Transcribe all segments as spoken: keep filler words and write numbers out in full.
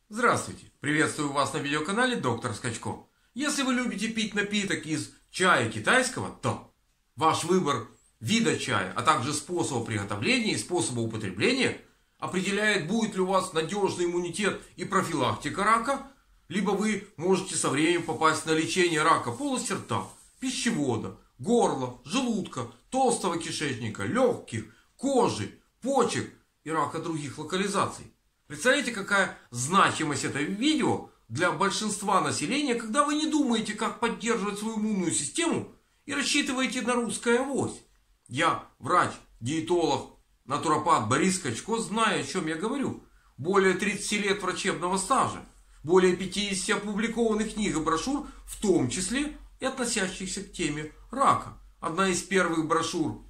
Здравствуйте! Приветствую вас на видеоканале Доктор Скачко. Если вы любите пить напиток из чая китайского, то ваш выбор вида чая, а также способа приготовления и способа употребления определяет, будет ли у вас надежный иммунитет и профилактика рака, либо вы можете со временем попасть на лечение рака полости рта, пищевода, горла, желудка, толстого кишечника, легких, кожи, почек и рака других локализаций. Представляете, какая значимость этого видео для большинства населения, когда вы не думаете, как поддерживать свою иммунную систему и рассчитываете на русское авось. Я, врач, диетолог, натуропат Борис Скачко, знаю, о чем я говорю. Более тридцати лет врачебного стажа, более пятидесяти опубликованных книг и брошюр, в том числе и относящихся к теме рака. Одна из первых брошюр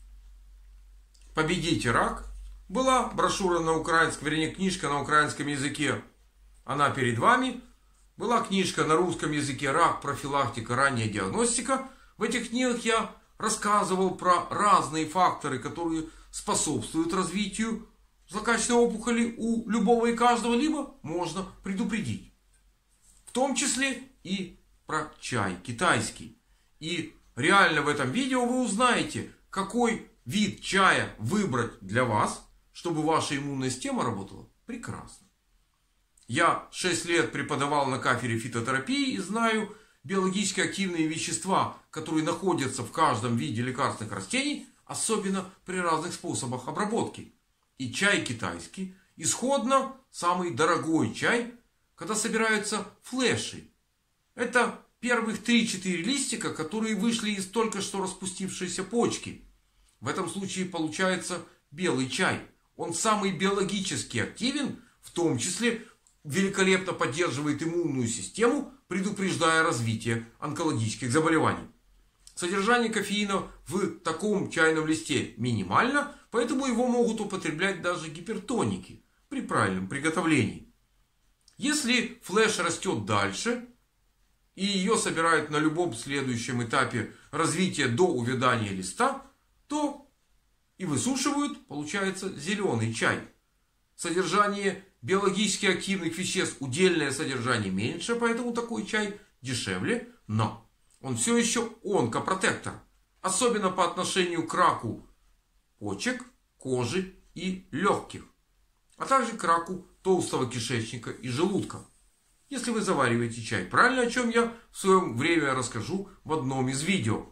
«Победите рак» была брошюра на украинском, вернее книжка на украинском языке. Она перед вами. Была книжка на русском языке «Рак. Профилактика. Ранняя диагностика». В этих книгах я рассказывал про разные факторы, которые способствуют развитию злокачественной опухоли у любого и каждого, либо можно предупредить. В том числе и про чай китайский. И реально в этом видео вы узнаете, какой вид чая выбрать для вас, чтобы ваша иммунная система работала прекрасно. Я шесть лет преподавал на кафедре фитотерапии и знаю биологически активные вещества, которые находятся в каждом виде лекарственных растений, особенно при разных способах обработки. И чай китайский исходно самый дорогой чай, когда собираются флеши. Это первых три-четыре листика, которые вышли из только что распустившейся почки. В этом случае получается белый чай. Он самый биологически активен, в том числе великолепно поддерживает иммунную систему, предупреждая развитие онкологических заболеваний. Содержание кофеина в таком чайном листе минимально, поэтому его могут употреблять даже гипертоники при правильном приготовлении. Если флеш растет дальше и ее собирают на любом следующем этапе развития до увядания листа, то и высушивают, получается зеленый чай. Содержание биологически активных веществ, удельное содержание меньше, поэтому такой чай дешевле, но он все еще онкопротектор. Особенно по отношению к раку почек, кожи и легких. А также к раку толстого кишечника и желудка. Если вы завариваете чай правильно, о чем я в свое время расскажу в одном из видео.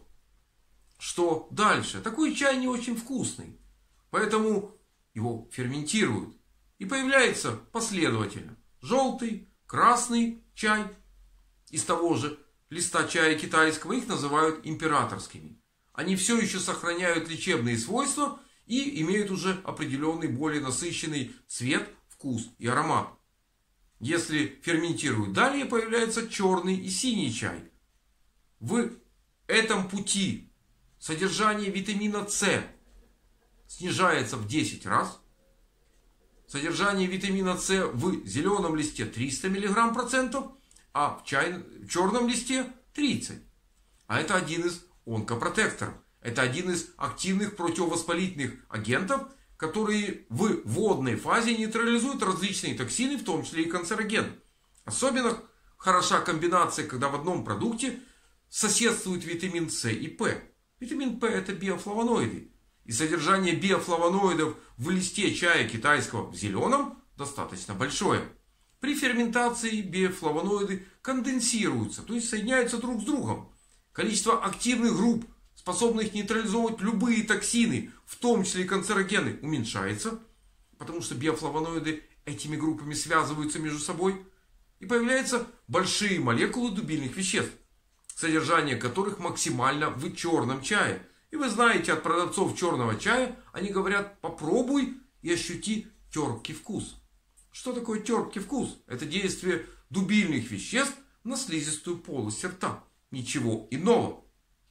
Что дальше? Такой чай не очень вкусный. Поэтому его ферментируют. И появляется последовательно желтый, красный чай. Из того же листа чая китайского их называют императорскими. Они все еще сохраняют лечебные свойства и имеют уже определенный более насыщенный цвет, вкус и аромат. Если ферментируют далее, появляется черный и синий чай. В этом пути содержание витамина С снижается в десять раз. Содержание витамина С в зеленом листе триста миллиграмм процентов, а в, чай... в черном листе тридцать. А это один из онкопротекторов. Это один из активных противовоспалительных агентов, которые в водной фазе нейтрализуют различные токсины, в том числе и канцерогены. Особенно хороша комбинация, когда в одном продукте соседствуют витамин С и П. Витамин П это биофлавоноиды. И содержание биофлавоноидов в листе чая китайского в зеленом достаточно большое. При ферментации биофлавоноиды конденсируются, то есть соединяются друг с другом. Количество активных групп, способных нейтрализовывать любые токсины, в том числе и канцерогены, уменьшается. Потому что биофлавоноиды этими группами связываются между собой. И появляются большие молекулы дубильных веществ, содержание которых максимально в черном чае. И вы знаете, от продавцов черного чая они говорят: попробуй и ощути терпкий вкус. Что такое терпкий вкус? Это действие дубильных веществ на слизистую полость рта. Ничего иного.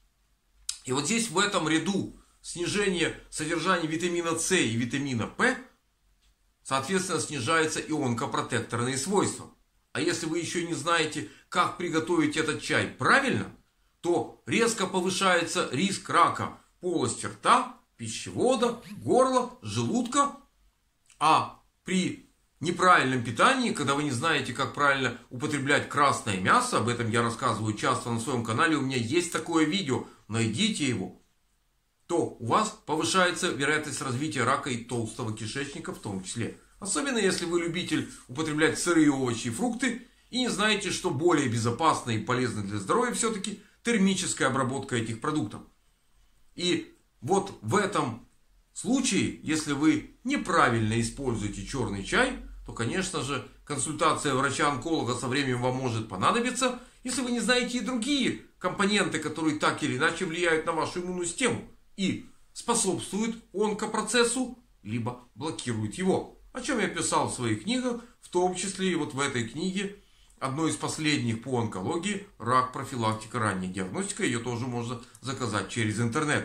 И вот здесь в этом ряду снижение содержания витамина С и витамина П, соответственно, снижаются и онкопротекторные свойства. А если вы еще не знаете, как приготовить этот чай правильно, то резко повышается риск рака полости рта, пищевода, горла, желудка. А при неправильном питании, когда вы не знаете, как правильно употреблять красное мясо, об этом я рассказываю часто на своем канале, у меня есть такое видео, найдите его, то у вас повышается вероятность развития рака и толстого кишечника в том числе. Особенно если вы любитель употреблять сырые овощи и фрукты и не знаете, что более безопасно и полезно для здоровья все-таки термическая обработка этих продуктов. И вот в этом случае, если вы неправильно используете черный чай, то, конечно же, консультация врача-онколога со временем вам может понадобиться, если вы не знаете и другие компоненты, которые так или иначе влияют на вашу иммунную систему и способствуют онкопроцессу, либо блокируют его. О чем я писал в своих книгах, в том числе и вот в этой книге, одной из последних по онкологии, «Рак. Профилактика. Ранняя диагностика». Ее тоже можно заказать через интернет.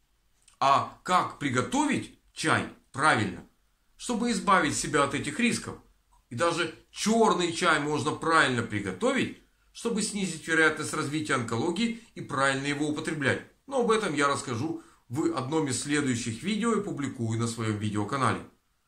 А как приготовить чай правильно, чтобы избавить себя от этих рисков? И даже черный чай можно правильно приготовить, чтобы снизить вероятность развития онкологии и правильно его употреблять. Но об этом я расскажу в одном из следующих видео и публикую на своем видеоканале.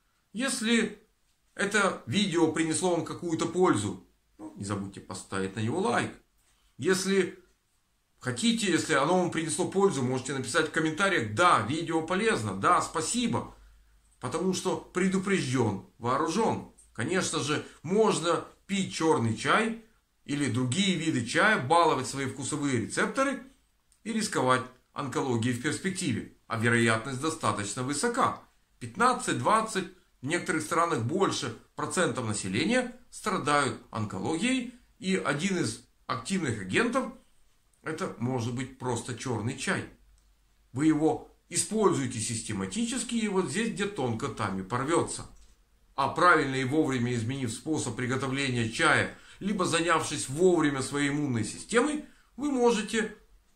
Если это видео принесло вам какую-то пользу, ну, не забудьте поставить на него лайк. Если хотите, если оно вам принесло пользу, можете написать в комментариях: да, видео полезно, да, спасибо. Потому что предупрежден, вооружен. Конечно же, можно пить черный чай или другие виды чая, баловать свои вкусовые рецепторы и рисковать онкологией в перспективе. А вероятность достаточно высока. пятнадцать-двадцать, в некоторых странах больше процентов населения страдают онкологией. И один из активных агентов — это может быть просто черный чай. Вы его используйте систематически, и вот здесь, где тонко, там и порвется. А правильно и вовремя изменив способ приготовления чая, либо занявшись вовремя своей иммунной системой, вы можете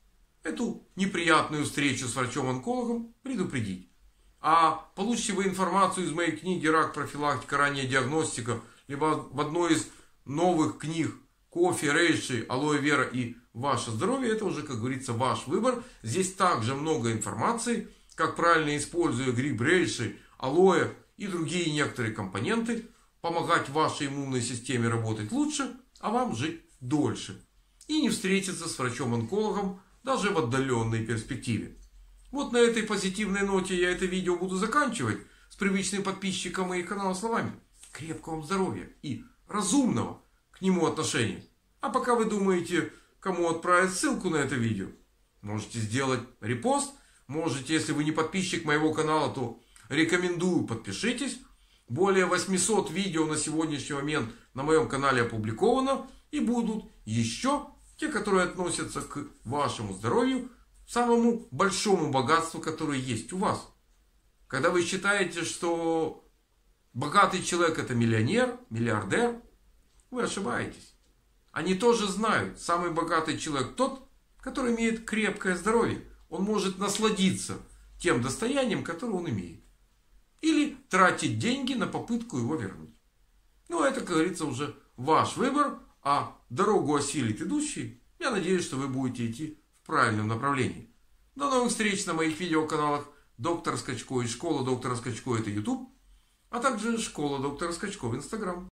эту неприятную встречу с врачом-онкологом предупредить. А получите вы информацию из моей книги «Рак. Профилактика. Ранняя диагностика», либо в одной из новых книг «Кофе, рейши, алоэ вера и ваше здоровье». Это уже, как говорится, ваш выбор. Здесь также много информации, как правильно, используя гриб рейши, алоэ и другие некоторые компоненты, помогать вашей иммунной системе работать лучше, а вам жить дольше. И не встретиться с врачом-онкологом даже в отдаленной перспективе. Вот на этой позитивной ноте я это видео буду заканчивать. С привычным подписчиком моих каналов словами: крепкого вам здоровья и разумного к нему отношения. А пока вы думаете, кому отправить ссылку на это видео, можете сделать репост. Можете, если вы не подписчик моего канала, то рекомендую, подпишитесь. Более восьмисот видео на сегодняшний момент на моем канале опубликовано. И будут еще те, которые относятся к вашему здоровью, самому большому богатству, которое есть у вас. Когда вы считаете, что богатый человек — это миллионер, миллиардер, вы ошибаетесь. Они тоже знают, самый богатый человек тот, который имеет крепкое здоровье. Он может насладиться тем достоянием, которое он имеет. Или тратить деньги на попытку его вернуть. Ну, это, как говорится, уже ваш выбор. А дорогу осилит идущий. Я надеюсь, что вы будете идти в правильном направлении. До новых встреч на моих видеоканалах Доктор Скачко и Школа Доктора Скачко — это YouTube. А также Школа Доктора Скачко в Instagram.